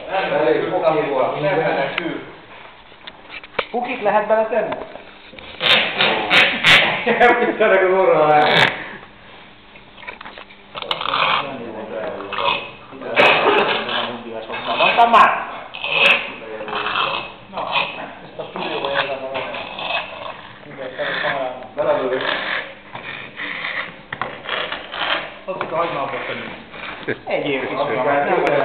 Elég oké volt. Nem menekül. Pukit lehet bele tenni? Elkítszenek az orra alá. Mondtam már! Na, ezt a stúdióba jelzem a vele. Mindjárt fel a kamerának. Belelőlök. Azt a hagymában tenni. Egy év is.